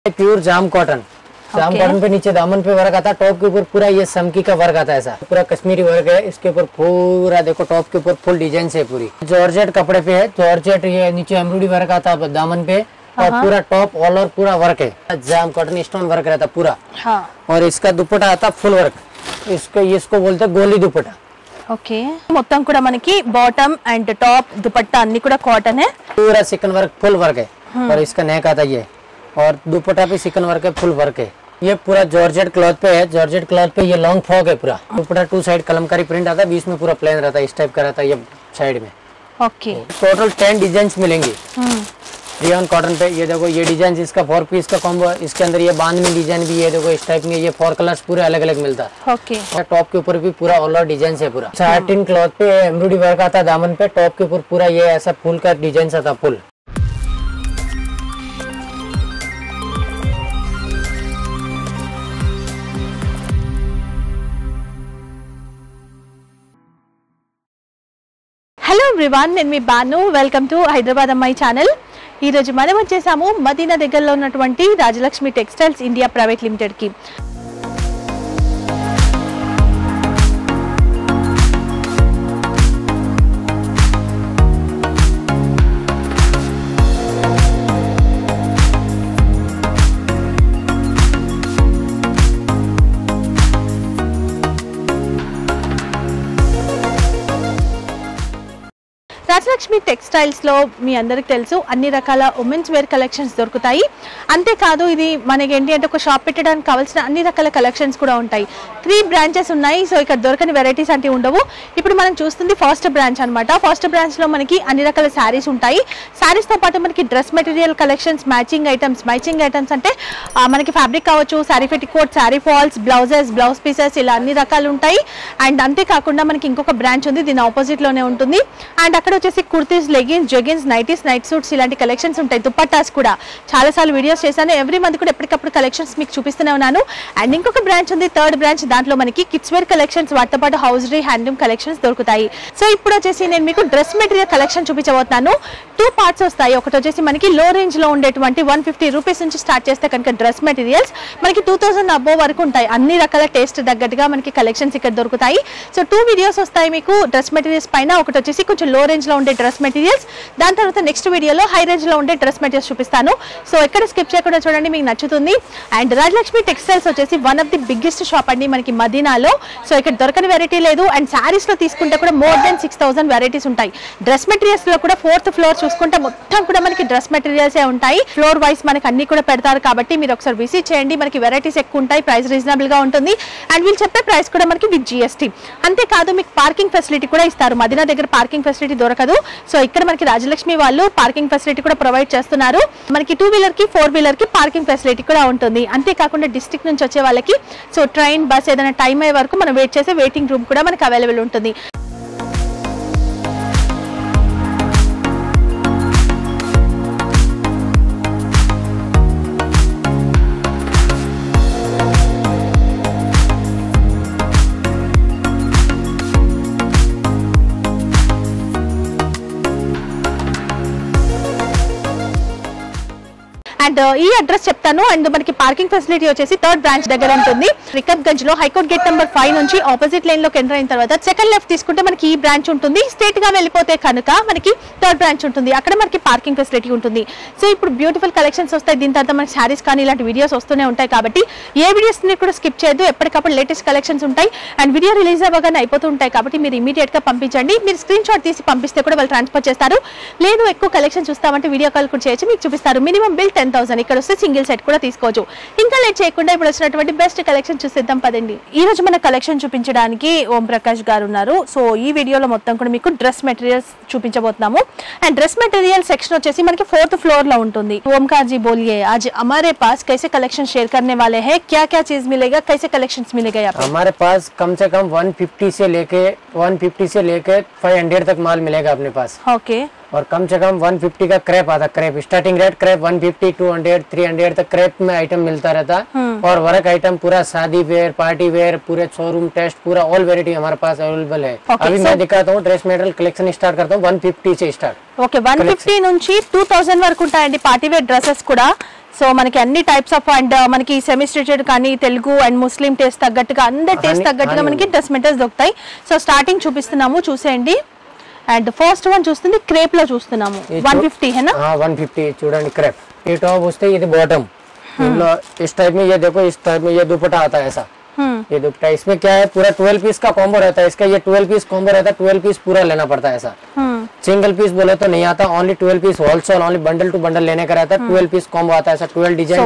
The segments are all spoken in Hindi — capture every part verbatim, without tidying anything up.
Pure jam cotton, jam cotton पे नीचे दामन पे वर्क आता है, टॉप के ऊपर पूरा ये समकी का वर्क आता है, ऐसा पूरा कश्मीरी वर्क है। इसके ऊपर पूरा देखो टॉप के ऊपर फुल डिजाइन से पूरी जॉर्जेट कपड़े पे है, जॉर्जेट ये नीचे एम्ब्रॉयडरी वर्क आता है दामन पे और पूरा टॉप ऑल ओवर पूरा वर्क है, जाम कॉटन स्टोन वर्क रहता पूरा। हाँ। और इसका दुपट्टा आता फुल वर्क, इसको इसको बोलते हैं गोली दुपट्टा। ఓకే మొత్తం కూడా మనకి బాటమ్ అండ్ టాప్ దుపట్టా అన్ని కూడా కాటన్ है, पूरा सिकन वर्क फुल वर्क है। और इसका नेक आता है और दुपट्टा पे सिकन वर्क है, फुल वर्क है। ये पूरा जॉर्जेट क्लॉथ पे है, जॉर्जेट क्लॉथ पे ये लॉन्ग फ्रॉक है पूरा। दुपट्टा टू साइड कलमकारी प्रिंट आता है, बीच में पूरा प्लेन रहता है, इस टाइप का रहता है ये साइड में। ओके टोटल टेन डिजाइन मिलेंगी रियॉन कॉटन पे। ये देखो ये डिजाइन इसका फोर पीस का कॉम्बो है, इसके अंदर ये बांध में डिजाइन भी है, देखो इस टाइप में ये फोर कलर्स पूरे अलग अलग मिलता है। ओके टॉप के ऊपर भी पूरा ऑल ओवर डिजाइन है पूरा। साटिन क्लॉथ पे एम्ब्रॉयडरी वर्क आता है दामन पे, टॉप के ऊपर पूरा ये ऐसा फूल का डिजाइन आता फुल। హలో ఎవ్రీవన్, నేను మీ బాను, వెల్కమ్ టు హైదరాబాద్ అమ్మాయి ఛానల్। ఈ రోజు మనం వచ్చేసాము మదీనా దగ్గరలో ఉన్నటువంటి Rajalakshmi textiles India private limited కి। రాజలక్ష్మి టెక్స్టైల్స్ లో మీ అందరికి తెలుసు అన్ని రకాల ఉమెన్స్ వేర్ కలెక్షన్స్ దొరుకుతాయి। అంతేకాదు ఇది మనకి ఏంటి అంటే ఒక షాప్ పెట్టడానికి కావాల్సిన అన్ని రకాల కలెక్షన్స్ కూడా ఉంటాయి। త్రీ బ్రాంచెస్ ఉన్నాయి, సో ఇక్కడ దొరకని వెరైటీస్ అంటే ఉండవు। ఇప్పుడు మనం చూస్తుంది ఫస్ట్ బ్రాంచ్ అనమాట। ఫస్ట్ బ్రాంచ్ లో మనకి అన్ని రకాల శారీస్ ఉంటాయి, శారీస్ తో పాటు మనకి dress material collections, matching items, matching items అంటే మనకి ఫ్యాబ్రిక్ కావచ్చు, sari petticoat, sari falls, blouses, blouse pieces ఇలా అన్ని రకాలు ఉంటాయి। అండ్ అంతేకాకుండా మనకి ఇంకొక బ్రాంచ్ ఉంది, దీని ఆపోజిట్ లోనే ఉంటుంది। అండ్ అక్కడ వచ్చేసి kurtis, leggings, jeggings, nighties, night suits ఇలాంటి కలెక్షన్స్ ఉంటాయి। దుపట్టాస్ కూడా చాలా సార్లు వీడియోస్ చేశాను, ఎవ్రీ మంత్ కూడా ఎప్పటికప్పుడు కలెక్షన్స్ మీకు చూపిస్తూనే ఉన్నాను। అండ్ ఇంకొక బ్రాంచ్ ఉంది, థర్డ్ బ్రాంచ్, దాంట్లో మనకి కిడ్స్ వేర్ కలెక్షన్స్, వాటితో పాటు హౌస్రీ, హ్యాండ్లూమ్ కలెక్షన్స్ దొరుకుతాయి। సో ఇప్పుడు వచ్చేసి నేను మీకు డ్రెస్ మెటీరియల్ కలెక్షన్ చూపించబోతున్నాను। టూ పార్ట్స్ వస్తాయి, ఒకటి వచ్చేసి మనకి లో రేంజ్ లో ఉండేటువంటి వన్ ఫిఫ్టీ రూపీస్ నుంచి స్టార్ట్ చేస్తే కనుక డ్రెస్ మెటీరియల్స్ మనకి టూ థౌసండ్ అబోవ్ వరకు ఉంటాయి। అన్ని రకాల టేస్ట్ తగ్గట్టుగా మనకి కలెక్షన్స్ ఇక్కడ దొరుకుతాయి। సో టూ వీడియోస్ వస్తాయి మీకు డ్రెస్ మెటీరియల్స్ పైన, ఒకటి వచ్చేసి కొంచెం లో రేంజ్ లో ఉండే డ్రెస్ మెటీరియల్స్, దాని తర్వాత నెక్స్ట్ వీడియోలో హై రేంజ్ లో ఉండే డ్రెస్ మెటీరియల్స్ చూపిస్తాను। సో ఎక్కడ స్కిప్ చేయకుండా చూడండి, మీకు నచ్చుతుంది। అండ్ రాజలక్ష్మి టెక్స్టైల్స్ వచ్చేసి one of the biggest shop అండి మనకి మదీనాలో। సో ఇక్కడ దొరకని వెరైటీ లేదు। అండ్ శారీస్ లో తీసుకుంటే కూడా more than six thousand varieties ఉంటాయి। డ్రెస్ మెటీరియల్స్ లో కూడా ఫోర్త్ ఫ్లోర్ చూసుకుంటే మొత్తం కూడా మనకి డ్రెస్ మెటీరియల్స్ ఉంటాయి। ఫ్లోర్ వైస్ మనకి అన్ని కూడా పెడతారు కాబట్టి మీరు ఒకసారి విజిట్ చేయండి, మనకి వెరైటీస్ ఎక్కువ ఉంటాయి, ప్రైస్ రీజనబుల్ గా ఉంటుంది। అండ్ వీళ్ళు చెప్పే ప్రైస్ కూడా మనకి విత్ జిఎస్టీ। అంతేకాదు మీకు పార్కింగ్ ఫెసిలిటీ కూడా ఇస్తారు, మదీనా దగ్గర పార్కింగ్ ఫెసిలిటీ దొరకదు। సో ఇక్కడ మనకి రాజలక్ష్మి వాళ్ళు పార్కింగ్ ఫెసిలిటీ కూడా ప్రొవైడ్ చేస్తున్నారు, మనకి టూ వీలర్ కి ఫోర్ వీలర్ కి పార్కింగ్ ఫెసిలిటీ కూడా ఉంటుంది। అంతేకాకుండా డిస్ట్రిక్ట్ నుంచి వచ్చే వాళ్ళకి సో ట్రైన్, బస్ ఏదైనా టైం అయ్యే వరకు మనం వెయిట్ చేసే వెయిటింగ్ రూమ్ కూడా మనకి అవైలబుల్ ఉంటుంది। అండ్ ఈ అడ్రస్ చెప్తాను। అండ్ మనకి పార్కింగ్ ఫెసిలిటీ వచ్చేసి థర్డ్ బ్రాంచ్ దగ్గర ఉంటుంది, రికబ్ గంజ్ లో హైకోర్ట్ గేట్ నెంబర్ ఫైవ్ నుంచి ఆపోజిట్ లైన్ లోకి ఎంటర్ అయిన తర్వాత సెకండ్ లెఫ్ట్ తీసుకుంటే మనకి ఈ బ్రాంచ్ ఉంటుంది। స్ట్రేట్ గా వెళ్ళిపోతే కనుక మనకి థర్డ్ బ్రాంచ్ ఉంటుంది, అక్కడ మనకి పార్కింగ్ ఫెసిలిటీ ఉంటుంది। సో ఇప్పుడు బ్యూటిఫుల్ కలెక్షన్స్ వస్తాయి, దీని తర్వాత మనకి శారీస్ కానీ ఇలాంటి వీడియోస్ వస్తూనే ఉంటాయి కాబట్టి ఏ వీడియోస్ ని కూడా స్కిప్ చేయొద్దు, ఎప్పటికప్పుడు లేటెస్ట్ కలెక్షన్స్ ఉంటాయి। అండ్ వీడియో రిలీజ్ అవ్వగానే అయిపోతూ ఉంటాయి కాబట్టి మీరు ఇమీడియట్ గా పంపించండి, మీరు స్క్రీన్ షాట్ తీసి పంపిస్తే కూడా వాళ్ళు ట్రాన్స్ఫర్ చేస్తారు। లేదు ఎక్కువ కలెక్షన్ చూస్తామంటే వీడియో కాల్ కూడా చేయొచ్చు, మీకు చూపిస్తారు। మినిమం బిల్ టెన్ థౌసండ్, ఇక్కడ వస్తే సింగిల్ సెట్ కూడా తీసుకోవచ్చు। ఇంకా లేట్ చేయకుండా ఇప్పుడు వచ్చినటువంటి బెస్ట్ కలెక్షన్ చూసేద్దాం పదండి। ఈ రోజు మన కలెక్షన్ చూపించడానికి ఓం ప్రకాష్ గారు ఉన్నారు। సో ఈ వీడియోలో మొత్తం కూడా మీకు డ్రెస్ మెటీరియల్స్ చూపించబోతున్నాము। అండ్ డ్రెస్ మెటీరియల్ సెక్షన్ వచ్చేసి మనకి फोर्थ फ्लोर లో ఉంటుంది। ओमकार जी बोलिए, आज हमारे पास कैसे कलेक्शन शेयर करने वाले हैं, क्या क्या चीज मिलेगा, कैसे कलेक्शंस मिलेगा यहाँ पे? हमारे पास कम से कम वन फिफ्टी से लेके वन फिफ्टी से लेके फाइव हंड्रेड तक माल मिलेगा अपने पास। ओके। और कम से कम वन फिफ्टी का क्रेप आता, crepe starting rate crepe one fifty, two hundred, three hundred तक क्रेप में आइटम मिलता रहता। और वर्क आइटम पूरा शादी वेयर, पार्टी वेयर, पूरे शोरूम टेस्ट, पूरा ऑल वेरायटी हमारे पास अवेलेबल है। okay, अभी so मैं दिखाता हूँ ड्रेस मटेरियल कलेक्शन स्टार्ट करता हूँ वन फिफ्टी से स्टार्ट। ఓకే వన్ ఫిఫ్టీ నుంచి టూ థౌసండ్ వరకు ఉంటాయండి పార్టీ వేర్ డ్రెస్సెస్ కూడా। సో మనకి అన్ని టైప్స్ ఆఫ్ అండ్ మనకి సెమీ స్టిచెడ్ కానీ తెలుగు అండ్ ముస్లిం టేస్ట్ తగ్గట్టుగా అందరి టేస్ట్ తగ్గట్టుగా మనకి డ్రెస్ మెటీరియల్స్ దొరుకుతాయి. సో స్టార్టింగ్ చూపిస్తున్నాము చూసేయండి. అండ్ ఫస్ట్ వన్ చూస్తుంది క్రేప్ లో చూస్తున్నాము వన్ ఫిఫ్టీ है ना वन फिफ्टी చూడండి క్రేప్. ये टॉप వస్తే ఇది बॉटम इस टाइप में, ये देखो इस टाइप में ये दुपट्टा आता है ऐसा. ये दुपट्टा इसमें क्या है पूरा ट्वेल्व पीस का कॉम्बो रहता है. इसका ये ट्वेल्व पीस कॉम्बो रहता है, ट्वेल्व पीस पूरा लेना पड़ता है ऐसा. सिंगल पीस बोले तो नहीं आता, only twelve piece wholesale only bundle two bundle लेने का रहता है. ट्वेल्व पीस कॉम्बो आता है ऐसा, ट्वेल्व डिजाइन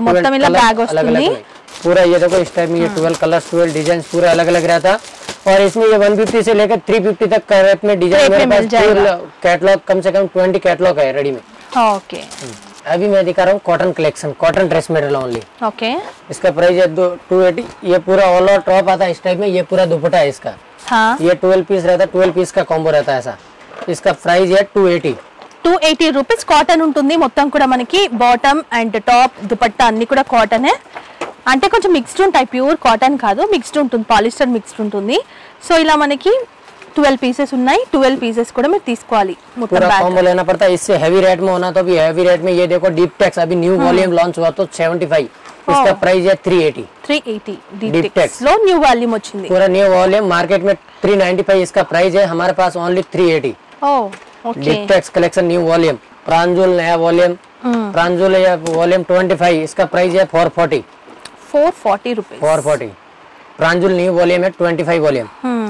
अलग अलग पूरा. ये देखो इस टाइप में ये ट्वेल्व कलर्स ट्वेल्व डिजाइन पूरा अलग अलग रहता है. और इसमें ये वन फिफ्टी से लेकर थ्री फिफ्टी तक कैरेट में डिजाइन मेरे पास कैटलॉग कम से कम ट्वेंटी कैटलॉग है रेडी में. ओके अभी मैं दिखा रहा हूँ cotton collection, cotton dress material only. Okay इसका प्राइस है टू एटी. ये पूरा ऑल ओवर टॉप आता है इस टाइप में, ये पूरा दुपट्टा है इसका. हाँ. ये ट्वेल्व पीस रहता है, ट्वेल्व पीस का कॉम्बो रहता है ऐसा. इसका प्राइस है two eighty. Two eighty rupees cotton ఉంటుంది. మొత్తం కూడా మనకి బాటమ్ అండ్ టాప్ దుపట్టా అన్ని కూడా కాటనే. అంటే కొంచెం మిక్స్డ్ ఉంటాయి, ప్యూర్ కాటన్ కాదు, మిక్స్డ్ ఉంటుంది, పాలిస్టర్ మిక్స్డ్ ఉంటుంది. సో ఇలా మనకి ट्वेल्व पीसेस ఉన్నాయి, ट्वेल्व पीसेस కూడా మీరు తీసుకోవాలి. पूरा कॉम्बो लेना पड़ता है. इससे हैवी रेट में होना तो भी हैवी रेट में. ये देखो डीप टेक्स अभी न्यू वॉल्यूम लॉन्च हुआ तो सेवेंटी फाइव. इसका प्राइस है three eighty. Three eighty Deep Tex లో న్యూ వాల్యూమ్ వచ్చింది. पूरा न्यू वॉल्यूम मार्केट में थ्री नाइंटी फाइव इसका प्राइस है, हमारे पास only three eighty. Oh okay. Deep Tex collection new volume. Pranjul नया volume, Pranjul volume twenty five. इसका प्राइस है four forty. Four forty rupees. Four forty. Pranjul new volume है ट्वेंटी फाइव वॉल्यूम.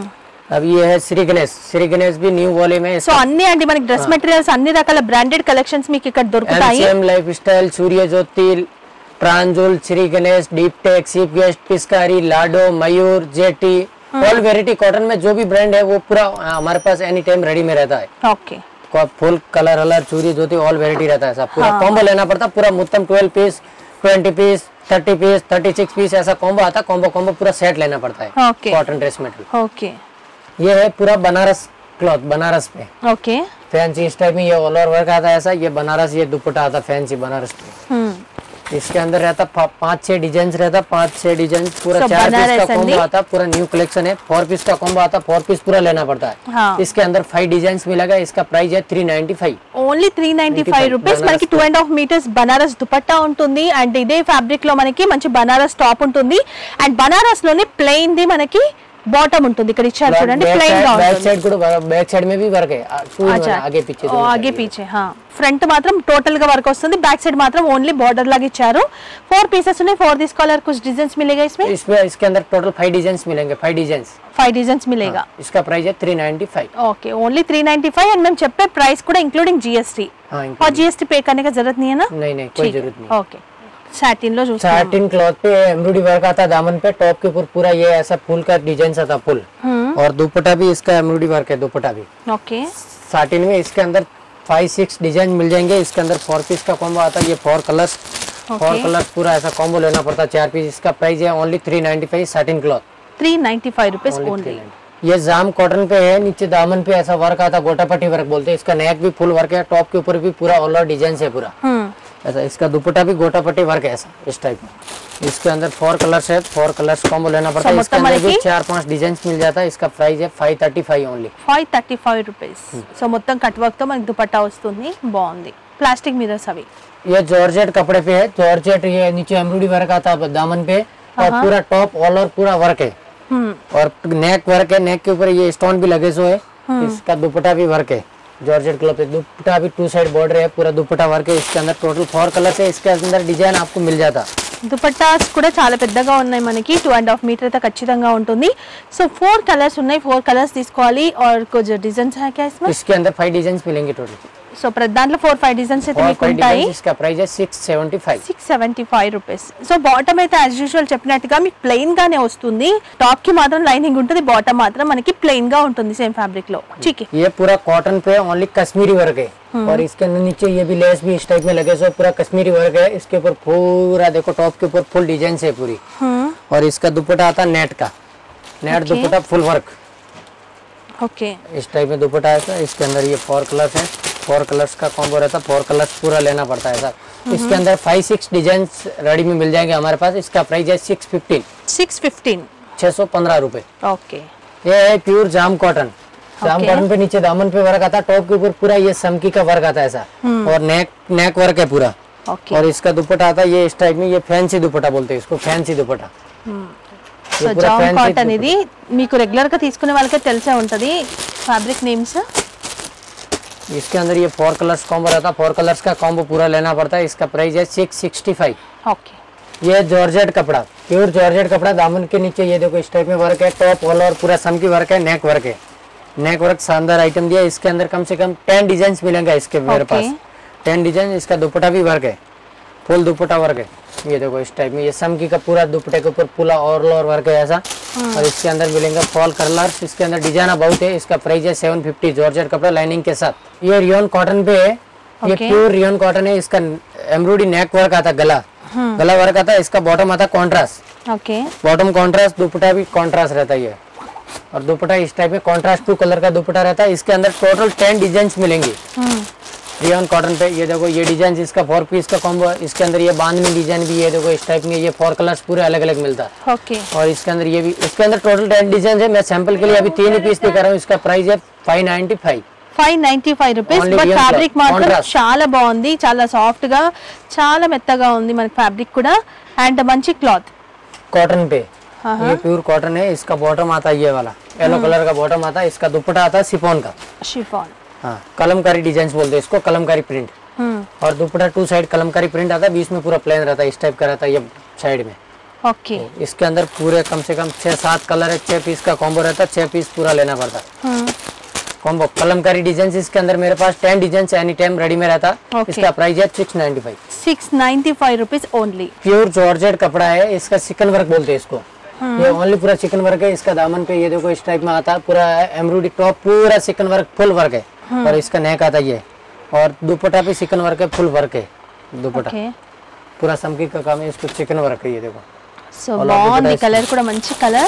अब ये है श्री गणेश. श्री गणेश भी न्यू वॉल्यूम है. సో అన్ని అండి మనకి డ్రెస్ మెటీరియల్స్ అన్ని రకాల బ్రాండెడ్ కలెక్షన్స్ మీకు ఇక్కడ దొరుకుతాయి. MCM lifestyle, Surya Jyoti, Pranjul, Shri Ganesh, Deep Tech, chief guest, पिस्कारी, Lado, Mayur, JT, all variety cotton में जो भी ब्रांड है वो पूरा हमारे पास एनी टाइम रेडी में रहता है. ओके. फुल कलर अलर सूर्य ज्योति ऑल वेराइटी रहता है सब. पूरा कॉम्बो लेना पड़ता है पूरा. मुत्तम twelve piece, twenty piece, thirty piece, thirty six piece ऐसा कॉम्बो आता है. कॉम्बो कॉम्बो पूरा सेट लेना पड़ता है. Okay. Cotton dress material. Okay. ये है पूरा बनारस क्लॉथ, बनारस पे. ओके. फैंसी इस टाइप में ये ऑल ओवर वर्क आता है ऐसा. ये बनारस, ये दुपट्टा आता है फैंसी बनारस पे. इसके अंदर रहता पाँच छह डिजाइन रहता, पाँच छह डिजाइन पूरा. चार पीस का कॉम्बो आता, पूरा न्यू कलेक्शन है. फोर पीस का कॉम्बो आता, फोर पीस पूरा लेना पड़ता है. हाँ. इसके अंदर फाइव डिजाइन मिलेगा. इसका प्राइस है three ninety five. Only three ninety five rupees. మనకి two and half metres Banaras dupatta ఉంటుంది. అండ్ ఇదే ఫ్యాబ్రిక్ లో మనకి మంచి బనారస్ టాప్ ఉంటుంది. అండ్ బనారస్ లోనే ప్లెయిన్ ది మనకి బాటమ్ ఉంటుంది. ఇక్కడ ఇచ్చారు చూడండి, ప్లెయిన్ గా బ్యాక్ సైడ్ కూడా బ్యాక్ సైడ్ में भी वर्क है. आगे पीछे ఓ ఆగే పీछे. हाँ. ఫ్రంట్ మాత్రం టోటల్ గా వర్క్ వస్తుంది, బ్యాక్ సైడ్ మాత్రం ఓన్లీ బॉर्डर లాగా ఇచ్చారు. ఫోర్ పీసెస్ ఉన్నాయి. ఫోర్ తీసుకోవాలర్ कुछ डिजाइन्स मिलेगा इसमें. इसमें इसके अंदर टोटल फाइव डिजाइन्स मिलेंगे. फाइव डिजाइन्स फाइव डिजाइन्स मिलेगा. इसका प्राइस है three ninety five. Okay. Only three ninety five. And ma'am చెప్పే प्राइस కూడా इंक्लूडिंग जीएसटी. हां. और जीएसटी पे करने का जरूरत नहीं है ना. नहीं नहीं कोई जरूरत नहीं. ओके. सैटिन लो जो सैटिन क्लॉथ पे एम्ब्रॉयडरी वर्क आता है दामन पे. टॉप के ऊपर पूरा ये ऐसा फूल का डिजाइन आता फुल. और दुपट्टा भी इसका एम्ब्रॉयडरी वर्क है. दुपट्टा भी ओके. सैटिन में इसके अंदर फाइव सिक्स डिजाइन मिल जाएंगे. इसके अंदर फोर पीस का कॉम्बो आता है. ये फोर कलर्स, फोर कलर्स पूरा ऐसा कॉम्बो लेना पड़ता है. चार पीस. इसका प्राइस है only three ninety five. Satin cloth three ninety five rupees only. ये जाम कॉटन पे है. नीचे दामन पे ऐसा वर्क आता है, गोटापट्टी वर्क बोलते हैं. इसका नेक भी फुल वर्क है. टॉप के ऊपर भी पूरा ऑल ओवर डिजाइन है पूरा ऐसा. इसका दुपट्टा भी गोटापट्टी वर्क है ऐसा इस टाइप में. इसके अंदर फोर कलर्स है. फोर कलर्स कॉम्बो लेना पड़ता है. इसके अंदर भी चार पांच डिजाइन मिल जाता है. इसका प्राइस है five thirty five only. Five thirty five rupees. So మొత్తం కట్ వర్క్ తో మనకి దుపట్టా వస్తుంది. బాగుంది. ప్లాస్టిక్ మిరర్స్ అవి. ये जॉर्जेट कपड़े पे है. जॉर्जेट ये नीचे एम्ब्रॉयडरी वर्क आता है दामन पे. और पूरा टॉप ऑल ओवर पूरा वर्क है. और नेक वर्क है. नेक के ऊपर ये स्टोन भी लगे सो है. इसका दुपट्टा भी वर्क है. जॉर्जेट क्लॉथ पे दुपट्टा भी टू साइड बॉर्डर है. पूरा दुपट्टा वर्क है. इसके अंदर टोटल फोर कलर्स है. इसके अंदर डिजाइन आपको मिल जाता. దుపట్టాస్ కూడా చాలా పెద్దగా ఉన్నాయి మనకి. టూ అండ్ హాఫ్ మీటర్ అయితే ఖచ్చితంగా ఉంటుంది. సో ఫోర్ కలర్స్ ఉన్నాయి. ఫోర్ కలర్స్ తీసుకోవాలి. और कुछ डिजाइन्स है क्या इसमें. इसके अंदर फाइव डिजाइन मिलेंगे टोटल. సో ప్రతి దాంట్లో ఫోర్ ఫైవ్ డిజైన్స్ అయితే మీకు ఉంటాయి. इसका प्राइस है six seventy five. Six seventy five rupees. So bottom అయితే యాజ్ యూజువల్ చెప్పినట్టుగా మీకు ప్లెయిన్ గానే వస్తుంది. టాప్ కి మాత్రం లైనింగ్ ఉంటుంది, బాటమ్ మాత్రం మనకి ప్లెయిన్ గా ఉంటుంది సేమ్ ఫ్యాబ్రిక్ లో. ठीक है. ये पूरा कॉटन पे ओनली कश्मीरी वर्क है. और इसके अंदर नीचे ये भी लेस भी इस टाइप में लगे सो पूरा कश्मीरी वर्क है. इसके ऊपर पूरा देखो टॉप के ऊपर फुल डिजाइन है पूरी. और इसका दुपट्टा आता नेट का. Net dupatta full work. Okay. इस टाइप में दुपट्टा है. इसके अंदर ये फोर कलर्स है. फोर कलर्स का कॉम्बो रहता है. फोर कलर्स पूरा लेना पड़ता है सर. इसके अंदर फाइव सिक्स डिजाइन रेडी में मिल जाएंगे हमारे पास. इसका प्राइस है सिक्स फिफ्टीन. Six fifteen. छह सौ पंद्रह रूपए. ओके. ये है pure jam cotton. Jam cotton पे नीचे दामन पे वर्क आता है. टॉप के ऊपर पूरा ये समकी का वर्क आता है ऐसा. और नेक नेक वर्क है पूरा. ओके और इसका दुपट्टा आता है ये इस टाइप में, ये फैंसी दुपट्टा बोलते हैं इसको, fancy dupatta. So jam cotton ఇది మీకు రెగ్యులర్ గా తీసుకునే వాళ్ళకే తెలిసే ఉంటది ఫ్యాబ్రిక్ నేమ్స్। इसके अंदर ये फोर कलर्स कॉम्बो रहता है, फोर कलर्स का कॉम्बो पूरा लेना पड़ता है। इसका प्राइस है सिक्स सिक्सटी फाइव। ओके ये जॉर्जेट कपड़ा, प्योर जॉर्जेट कपड़ा, दामन के नीचे ये देखो इस टाइप में वर्क है, टॉप ऑल और पूरा समकी वर्क है, नेक वर्क है, नेक वर्क शानदार आइटम दिया। इसके अंदर कम से कम टेन डिजाइन मिलेंगे इसके मेरे पास, टेन डिजाइन। इसका दुपट्टा भी वर्क है, फुल दुपट्टा वर्क है, ये देखो इस टाइप में, ये समकी का पूरा दुपट्टे के ऊपर पूरा और और वर्क है ऐसा। और इसके अंदर मिलेंगे फॉल कलर्स, इसके अंदर डिजाइन बहुत है। इसका प्राइस है सेवन फिफ्टी, जॉर्जेट कपड़ा लाइनिंग के साथ। ये रियोन कॉटन पे है, ये प्योर रियोन कॉटन है। इसका एम्ब्रॉयडरी नेक वर्क आता, गला गला वर्क आता है। इसका बॉटम आता contrast, okay bottom contrast, dupatta भी कॉन्ट्रास्ट रहता है ये। और दुपट्टा इस टाइप में कॉन्ट्रास्ट टू कलर का दुपट्टा रहता है। इसके अंदर टोटल टेन डिजाइन मिलेंगे रियोन कॉटन पे। ये देखो ये डिजाइन, इसका फोर पीस का कॉम्बो है। इसके अंदर ये बांधनी डिजाइन भी, ये देखो इस टाइप में, ये फोर कलर्स पूरे अलग अलग मिलता है। ओके और इसके अंदर ये भी, इसके अंदर टोटल टेन डिजाइन है। मैं सैंपल के लिए अभी तीन ही पीस दिखा रहा हूँ। इसका प्राइस है five ninety five, five ninety five rupees. Only but real fabric cloth, మాత్రం contrast. చాలా బాగుంది, చాలా సాఫ్ట్ గా చాలా మెత్తగా ఉంది మనకి ఫ్యాబ్రిక్ కూడా, అండ్ మంచి క్లాత్ कॉटन पे। ये प्योर कॉटन है। इसका बॉटम आता है ये वाला येलो कलर का बॉटम आता है। इसका दुपट्टा आता है सिफॉन का, షిఫాన్। हाँ कलमकारी डिजाइन बोलते हैं इसको, कलमकारी प्रिंट। और dupatta two side Kalamkari print आता है, बीच में पूरा प्लेन रहता है, इस टाइप का रहता है ये साइड में। ओके इसके अंदर पूरे कम से कम छह सात कलर है, छह पीस का कॉम्बो रहता है, छह पीस पूरा लेना पड़ता है कॉम्बो। कलमकारी डिजाइन इसके अंदर मेरे पास ten design any time ready में रहता है। Okay. इसका प्राइस है six ninety five, six ninety five rupees only. Pure georgette कपड़ा है। इसका चिकन वर्क बोलते हैं इसको, ये ओनली पूरा चिकन वर्क है। इसका दामन पे ये देखो इस टाइप में आता है, पूरा एम्ब्रॉयडरी टॉप पूरा चिकन वर्क फुल वर्क है। और इसका नेक आता है ये, और दुपट्टा भी चिकन वर्क है, फुल वर्क है दुपट्टा, ఓకే पूरा समकी का काम है। इसको चिकन वर्क है, ये देखो సో బాగుంది, కలర్ కూడా మంచి కలర్।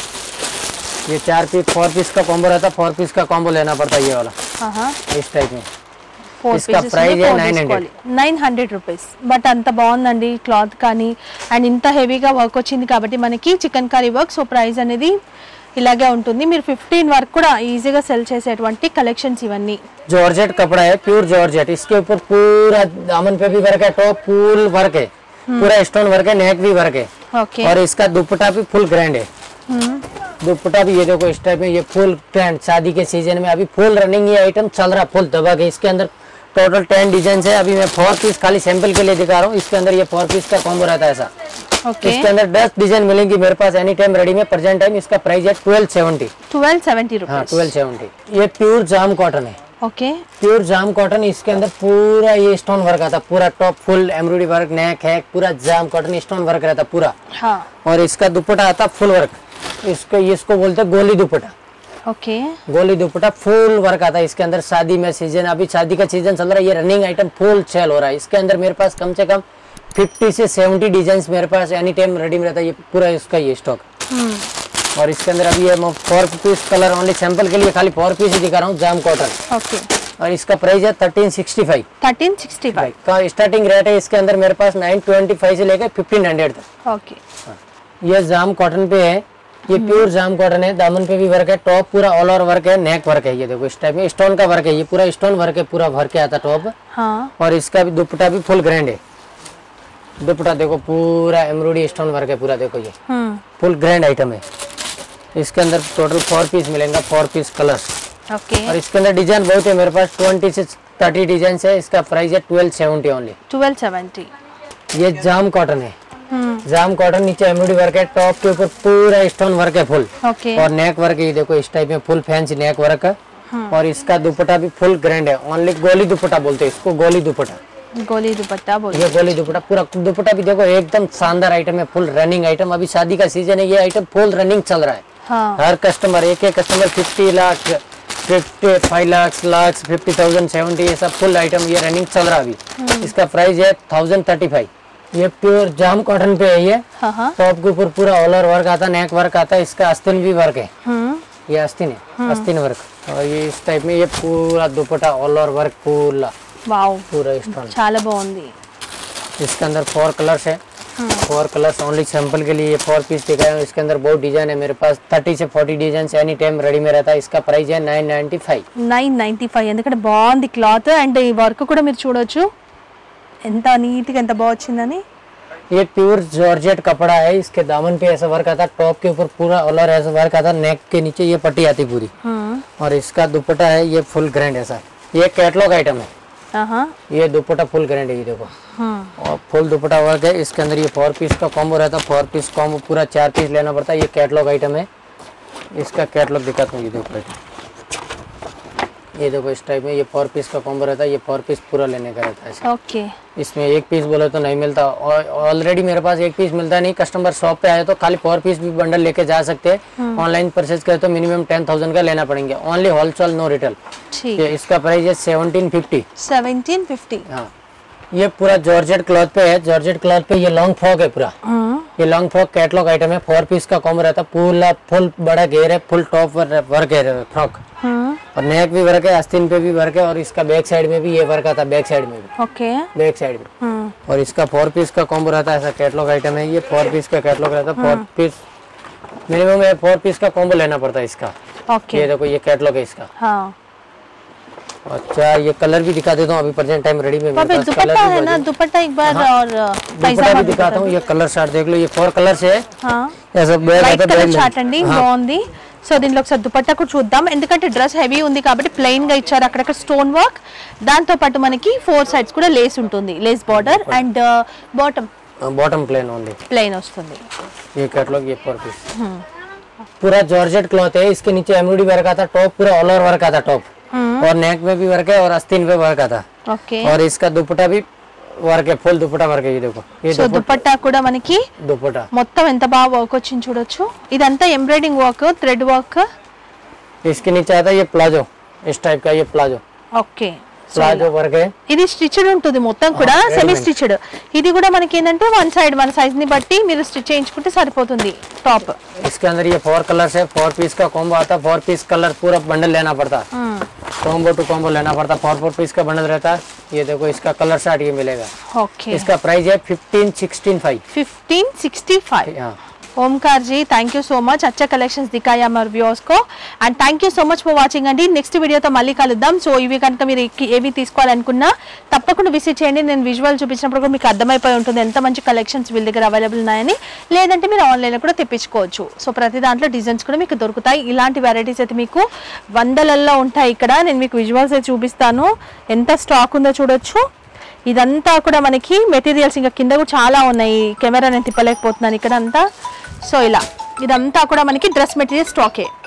ये चार पीस फोर पीस का कॉम्बो रहता है, फोर पीस का कॉम्बो लेना पड़ता है ये वाला ఆహా इस टाइप में। ఫోర్ इसका పీసెస్ प्राइस है nine hundred, nine hundred rupees. But అంత బాగుందండి క్లాత్ కానీ, అండ్ ఇంత హెవీగా వర్క్ వచ్చింది కాబట్టి మనకి chikankari work, so price అనేది ఇలాగే ఉంటుంది। మీరు ఫిఫ్టీన్ వరకు కూడా ఈజీగా సెల్ చేసేటువంటి కలెక్షన్స్ ఇవన్నీ। जॉर्जेट कपड़ा है, प्योर जॉर्जेट। इसके ऊपर पूरा दामन पे भी वर्क है, टॉप फुल वर्क है, पूरा स्टोन वर्क है, नेक भी वर्क है। ఓకే और इसका दुपट्टा भी फुल ग्रैंड है, दुपट्टा भी ये देखो इस टाइप में, ये फुल ट्रेंड शादी के सीजन में अभी फुल रनिंग ये आइटम चल रहा, फुल दबा के। इसके अंदर टोटल टेन डिजाइन है। अभी मैं फोर पीस खाली सैंपल के लिए दिखा रहा हूँ। इसके अंदर ये फोर पीस का कॉम्बो रहता है ऐसा। ఓకే इसके अंदर दस डिजाइन मिलेंगी मेरे पास एनी टाइम रेडी में, प्रेजेंट टाइम। इसका प्राइस है ट्वेल्व सेवेंटी, ట్వెల్వ్ సెవెంటీ हाँ రూపీస్। Twelve seventy. ये प्योर जाम कॉटन है, ఓకే प्योर जाम कॉटन। इसके अंदर पूरा ये स्टोन वर्क आता है, पूरा top full embroidery work, neck है, पूरा जाम कॉटन स्टोन वर्क रहता है पूरा। హా और इसका दुपट्टा आता है फुल वर्क, इसको इसको बोलते हैं गोली दुपट्टा। ఓకే गोली दुपट्टा फुल वर्क आता है इसके अंदर। शादी में सीजन, अभी शादी का सीजन चल रहा है, ये रनिंग आइटम फुल सेल हो रहा है। इसके अंदर मेरे पास कम से कम फिफ्टी से सेवेंटी डिजाइन मेरे पास एनी टाइम रेडी में रहता है, ये पूरा इसका ये स्टॉक। और इसके अंदर अभी ये four piece colour only sample के लिए खाली फोर पीस ही दिखा रहा हूँ, जाम कॉटन। ఓకే और इसका प्राइस है thirteen sixty five thirteen sixty five. का स्टार्टिंग रेट है। इसके अंदर मेरे पास नाइन ट्वेंटी फाइव से लेकर फिफ्टीन हंड्रेड तक। ఓకే ये जाम कॉटन पे है, ये प्योर जाम कॉटन है। दामन पे भी वर्क है, टॉप पूरा ऑल ओवर वर्क है, नेक वर्क है, ये देखो इस टाइप में स्टोन का वर्क है, ये पूरा स्टोन वर्क है, पूरा भर के आता टॉप। హా और इसका भी दुपट्टा भी फुल ग्रैंड है, दुपट्टा देखो पूरा एम्ब्रॉयडरी स्टोन वर्क है पूरा, देखो ये फुल ग्रैंड आइटम है। इसके अंदर टोटल फोर पीस मिलेगा, फोर पीस कलर। ఓకే और इसके अंदर डिजाइन बहुत है मेरे पास, ट्वेंटी से थर्टी डिजाइन है। इसका प्राइस है twelve seventy only. Twelve seventy. ये जाम कॉटन है, जाम कॉटन, नीचे एम्ब्रॉयडरी वर्क है, टॉप के ऊपर पूरा स्टोन वर्क है फुल। ఓకే और नेक वर्क है, ये देखो इस टाइप में फुल फैंसी नेक वर्क है। और इसका दुपट्टा भी फुल ग्रैंड है, ओनली गोली दुपट्टा बोलते हैं इसको, गोली दुपट्टा। గోలీ దుపట్టా బోల్। ये गोली दुपट्टा पूरा दुपट्टा भी देखो एकदम शानदार आइटम है, फुल रनिंग आइटम। अभी शादी का सीजन है, ये आइटम फुल रनिंग चल रहा है। హా हर कस्टमर, एक एक customer fifty lakh, fifty five lakh lakh fifty thousand seventy, ये सब फुल आइटम ये रनिंग चल रहा है अभी। इसका प्राइस है थाउजेंड थर्टी फाइव। ये प्योर जाम कॉटन पे है ये, హా హా टॉप के ऊपर पूरा ऑल ओवर वर्क आता है, नेक वर्क आता है। इसका आस्तीन भी वर्क है, ये आस्तीन है, आस्तीन वर्क। और ये इस टाइप में ये पूरा दुपट्टा ऑल ओवर वर्क पूरा వావ్ पूरा स्टोन। చాలా బాగుంది। इसके अंदर फोर कलर्स है, फोर कलर्स ओनली सैंपल के लिए ये फोर पीस दिखाया हूँ। इसके अंदर बहुत डिजाइन है मेरे पास, थर्टी से forty design any time ready में रहता है। इसका प्राइस है nine ninety five. Nine ninety five, ఎందుకంటే బాగుంది క్లాత్, అండ్ ఈ వర్క్ కూడా మీరు చూడొచ్చు ఎంత నీట్ గా ఎంత బాగా వచ్చిందని ये प्योर जॉर्जेट कपड़ा है, इसके दामन पे ऐसा वर्क आता है, टॉप के ऊपर पूरा ऑलर ऐसा वर्क आता है, नेक के नीचे ये पट्टी आती पूरी। और इसका दुपट्टा है ये फुल ग्रैंड ऐसा, ये कैटलॉग आइटम है। ये दुपट्टा फुल ग्रैंड है, ये देखो और फुल दुपट्टा वर्क है। इसके अंदर ये फोर पीस का कॉम्बो रहता है, फोर पीस कॉम्बो पूरा चार पीस लेना पड़ता है। ये कैटलॉग आइटम है, इसका कैटलॉग दिखाता हूँ। ये देखो ये देखो इस टाइप में ये फोर पीस का कॉम्बो रहता है, ये फोर पीस पूरा लेने का रहता है ऐसा। ओके इसमें एक पीस बोले तो नहीं मिलता, और ऑलरेडी मेरे पास एक पीस मिलता नहीं। कस्टमर शॉप पे आए तो खाली फोर पीस भी बंडल लेके जा सकते हैं। ऑनलाइन परचेज करे तो मिनिमम टेन थाउजेंड का लेना पड़ेंगे, ओनली होलसेल नो रिटेल। ठीक है, इसका प्राइस है सेवनटीन फिफ्टी। Seventeen fifty. हाँ, ये पूरा जॉर्जेट क्लॉथ पे है। जॉर्जेट क्लॉथ पे ये लॉन्ग फ्रॉक है पूरा। ये लॉन्ग फ्रॉक कैटलॉग आइटम है, फोर पीस का कॉम्बो रहता है, पूरा फुल बड़ा घेर है, फुल टॉप वर्क है फ्रॉक, और नेक भी वर्क है, आस्तीन पे भी वर्क है, और इसका बैक साइड में भी ये वर्क आता है, बैक साइड में भी। ओके बैक साइड में। और इसका फोर पीस का कॉम्बो रहता है, ऐसा कैटलॉग आइटम है। ये फोर पीस का कैटलॉग रहता है, फोर पीस मिनिमम है, फोर पीस का कॉम्बो लेना पड़ता है इसका। ओके ये देखो ये कैटलॉग है इसका। हाँ अच्छा, ये कलर भी दिखा देता हूँ, अभी प्रेजेंट टाइम रेडी में मेरे पास कलर दुपट्टा है ना, दुपट्टा एक बार और दुपट्टा भी दिखाता हूँ। ये कलर चार्ट देख लो, ये फोर कलर्स है। हाँ ऐसा వైట్ కలర్ చార్ట్ అండి, బాగుంది। సో దీంట్లో ఒకసారి దుపట్టా కూడా చూద్దాం, ఎందుకంటే డ్రెస్ హెవీ ఉంది కాబట్టి ప్లెయిన్ గా ఇచ్చారు, అక్కడక్కడ స్టోన్ వర్క్, దాంతో పాటు మనకి ఫోర్ సైడ్స్ కూడా లేస్ ఉంటుంది, lace border, and bottom bottom plain only plain వస్తుంది। ये कैटलॉग ये फोर पीस पूरा जॉर्जेट क्लॉथ है। इसके नीचे एम्ब्रॉयडरी वर्क आता है, टॉप पूरा ऑल ओवर वर्क आता है, टॉप और नेक में भी वर्क है, और आस्तीन पे वर्क आता है। ఓకే और इसका दुपट्टा भी वर्क है, फुल दुपट्टा वर्क है। ये देखो ये సో దుపట్టా కూడా మనకి दुपट्टा మొత్తం ఎంత బాగా వర్క్ వచ్చింది చూడొచ్చు। ఇదంతా ఎంబ్రాయిడింగ్ వర్క్, థ్రెడ్ వర్క్। इसके नीचे आता है ये प्लाजो, इस टाइप का ये प्लाजो ఓకే प्लाजो वर्क है। ఇది స్టిచ్డ్ ఉంటుంది మొత్తం కూడా, సెమీ స్టిచ్డ్। ఇది కూడా మనకి ఏంటంటే వన్ సైడ్ మన సైజ్ ని బట్టి మీరు స్టిచ్ చేయించుకుంటే సరిపోతుంది టాప్। इसके अंदर ये फोर कलर्स है, फोर पीस का कॉम्बो आता है, फोर पीस कलर पूरा बंडल लेना पड़ता है, कॉम्बो टू कॉम्बो लेना पड़ता है, फोर फोर पीस का बंडल रहता है। ये देखो इसका कलर चार्ट ये मिलेगा। ओके इसका प्राइस है fifteen sixteen five fifteen sixty five. हाँ Omkar ji thank you so much, अच्छा कलेक्शंस दिखाया हमारे व्यूअर्स को, and thank you so much for watching అండి। నెక్స్ట్ వీడియోతో మళ్ళీ కలుద్దాం। సో ఇవి కనుక మీరు ఏవి తీసుకోవాలనుకున్నా తప్పకుండా విజిట్ చేయండి, నేను విజువల్ చూపించినప్పుడు కూడా మీకు అర్థమైపోయి ఉంటుంది ఎంత మంచి కలెక్షన్స్ వీళ్ళ దగ్గర అవైలబుల్ ఉన్నాయని, లేదంటే మీరు ఆన్లైన్లో కూడా తెప్పించుకోవచ్చు। సో ప్రతి దాంట్లో డిజైన్స్ కూడా మీకు దొరుకుతాయి, ఇలాంటి వెరైటీస్ అయితే మీకు వందలల్లో ఉంటాయి। ఇక్కడ నేను మీకు విజువల్స్ అయితే చూపిస్తాను, ఎంత స్టాక్ ఉందో చూడొచ్చు। ఇదంతా కూడా మనకి మెటీరియల్స్ ఇంకా కింద కూడా చాలా ఉన్నాయి, కెమెరా నేను తిప్పలేకపోతున్నాను ఇక్కడ అంతా। సో ఇలా ఇదంతా కూడా మనకి డ్రెస్ మెటీరియల్ స్టాకే।